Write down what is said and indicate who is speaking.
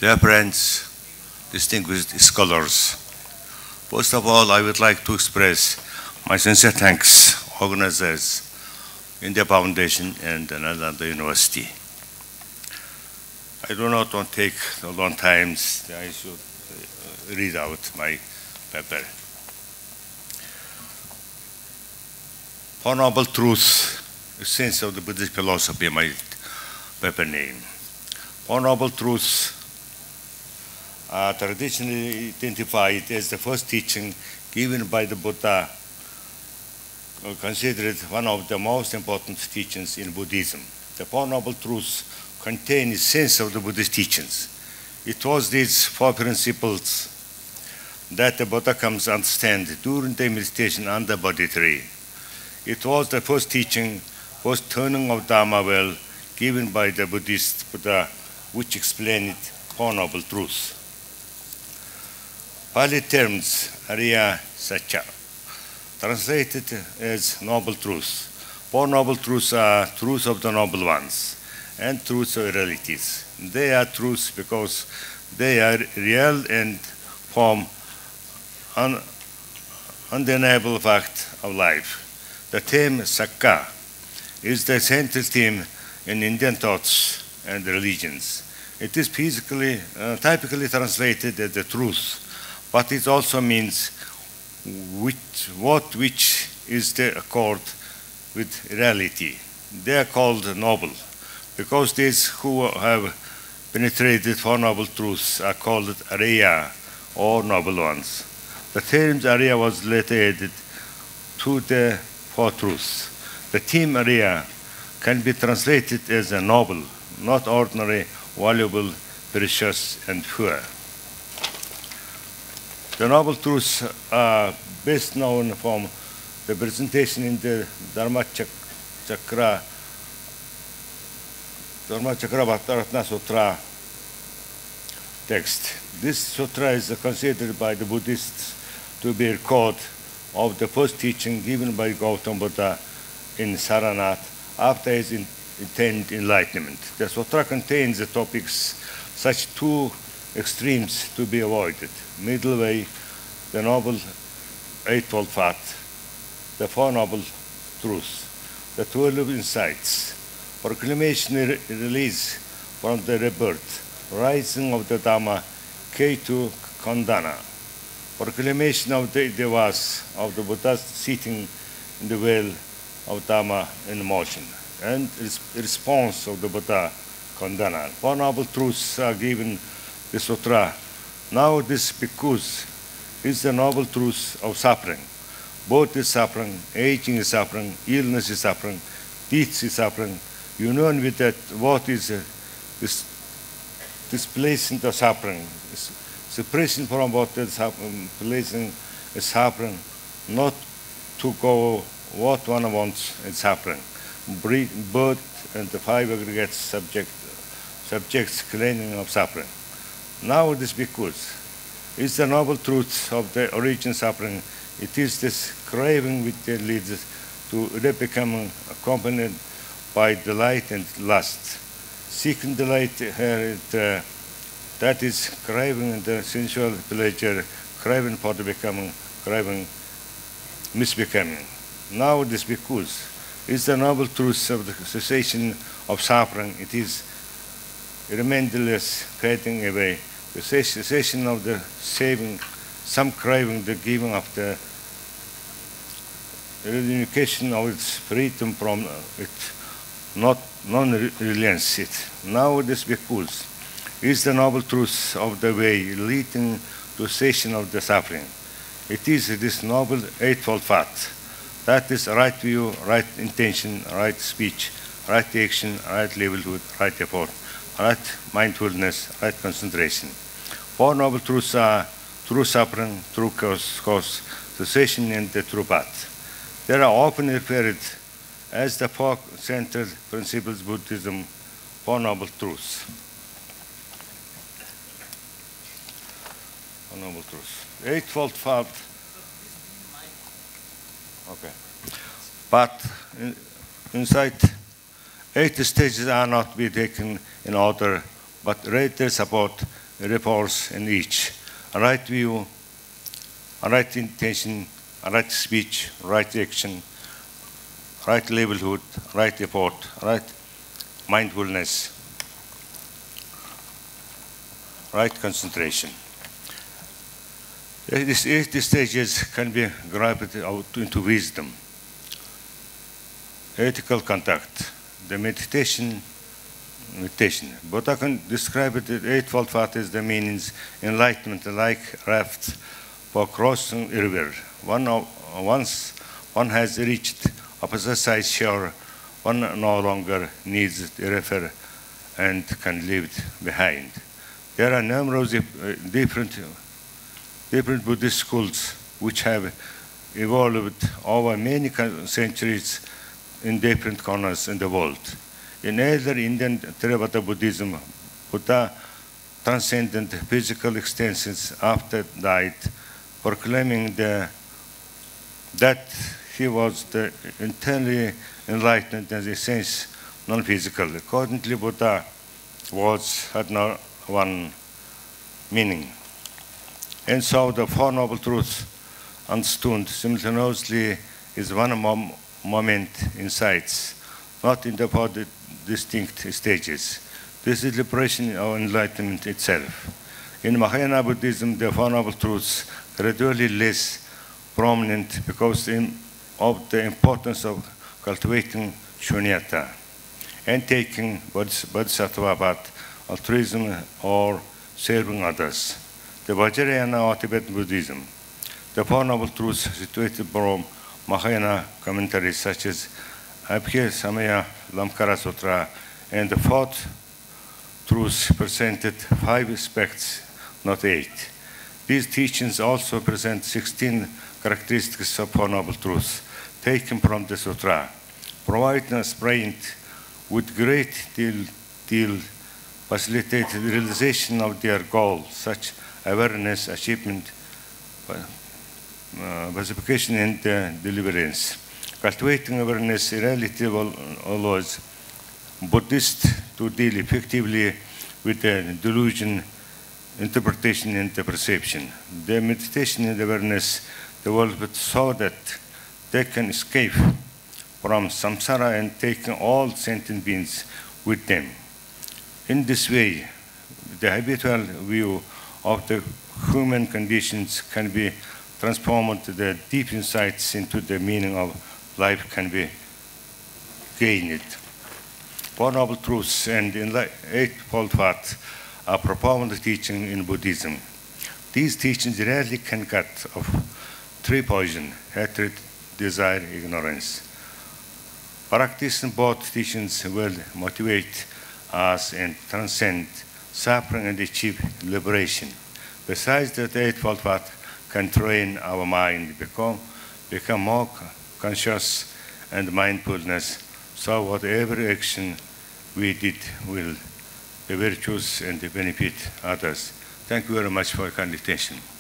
Speaker 1: Dear friends, distinguished scholars, first of all, I would like to express my sincere thanks to organizers, India Foundation and Nalanda University. I do not want to take a long time. I should read out my paper. Four Noble Truths, Essence of the Buddhist Philosophy, my paper name. Four Noble Truths are traditionally identified as the first teaching given by the Buddha, considered one of the most important teachings in Buddhism. The Four Noble Truths contain the essence of the Buddhist teachings. It was these four principles that the Buddha comes to understand during the meditation on the Bodhi tree. It was the first teaching, first turning of Dharma well, given by the Buddhist Buddha, which explained Four Noble Truths. Pali terms Ariya Satya, translated as Noble Truths. Four Noble Truths are truths of the noble ones and truths of realities. They are truths because they are real and form undeniable fact of life. The theme Sakka is the central theme in Indian thoughts and religions. It is typically translated as the truth, but it also means which is the accord with reality. They are called noble, because these who have penetrated Four Noble Truths are called Ariya, or noble ones. The term Ariya was later added to the Four Truths. The theme Ariya can be translated as a noble, not ordinary, valuable, precious, and pure. The Noble Truths are best known from the presentation in the Dharma-Chakravartana Sutra text. This sutra is considered by the Buddhists to be a record of the first teaching given by Gautama Buddha in Saranath after his attained enlightenment. The sutra contains the topics such two extremes to be avoided: middle way, the Noble Eightfold Path, the Four Noble Truths, the 12 insights, proclamation release from the rebirth, rising of the Dhamma, K2 Khandana, proclamation of the Devas of the Buddha sitting in the well of Dhamma in motion, and response of the Buddha Khandana. Four Noble Truths are given the sutra. Now this bhikkhus is the noble truth of suffering. Birth is suffering, aging is suffering, illness is suffering, death is suffering. Union with that, what is this displacing the suffering, separation from what is placing is suffering, not to go what one wants is suffering. Birth and the five aggregate subjects claiming of suffering. Now this bhikkhus is the noble truth of the origin suffering. It is this craving which leads to becoming accompanied by delight and lust. Seeking delight here, that is craving the sensual pleasure, craving for the becoming, craving misbecoming. Now this bhikkhus is the noble truth of the cessation of suffering. It is remainderless fading away. The cessation of the saving, some craving, the giving of the reunification of its freedom from it, not non-reliance it. Now this bhikkhus is the noble truth of the way leading to cessation of the suffering. It is this noble eightfold path. That is right view, right intention, right speech, right action, right livelihood, right effort, right mindfulness, right concentration. Four Noble Truths are true suffering, true cause, cessation, and the true path. They are often referred as the four central principles of Buddhism, Four Noble Truths. Four Noble Truths. Eightfold Path. Okay. But inside, 8 stages are not be taken in order, but rather support reports in each: a right view, a right intention, a right speech, right action, right livelihood, right effort, right mindfulness, right concentration. These 8 stages can be grabbed out into wisdom, ethical conduct, the meditation. Buddha can describe it as eightfold path as the meanings, enlightenment, like raft for crossing a river. Once one has reached opposite side shore, one no longer needs the river and can leave it behind. There are numerous different Buddhist schools which have evolved over many centuries in different corners in the world. In either Indian Theravada Buddhism, Buddha transcended physical existence after death, proclaiming that he was the internally enlightened and in a sense non-physical. Accordingly, Buddha had no one meaning. And so the Four Noble Truths understood simultaneously is one moment in sights, not in the 4 distinct stages. This is liberation or enlightenment itself. In Mahayana Buddhism, the Four Noble Truths are gradually less prominent because of the importance of cultivating shunyata and taking bodhisattva path, altruism, or serving others. The Vajrayana or Tibetan Buddhism, the Four Noble Truths situated from Mahayana commentaries such as Abhya Samaya Lamkara Sutra, and the 4th truths presented 5 aspects, not 8. These teachings also present 16 characteristics of Four Noble Truths taken from the sutra, providing us brain with great deal facilitate the realization of their goals, such awareness, achievement, pacification, and deliverance. Cultivating awareness reality allows Buddhists to deal effectively with the delusion, interpretation, and the perception. The meditation and awareness developed so that they can escape from samsara and take all sentient beings with them. In this way, the habitual view of the human conditions can be transformed to the deep insights into the meaning of life can be gained. Four Noble Truths and Eightfold Path are profound teaching in Buddhism. These teachings rarely can cut off 3 poison: hatred, desire, ignorance. Practicing both teachings will motivate us and transcend suffering and achieve liberation. Besides that, the Eightfold Path can train our mind, become more conscious and mindfulness, so whatever action we did will be virtuous and benefit others. Thank you very much for your kind attention.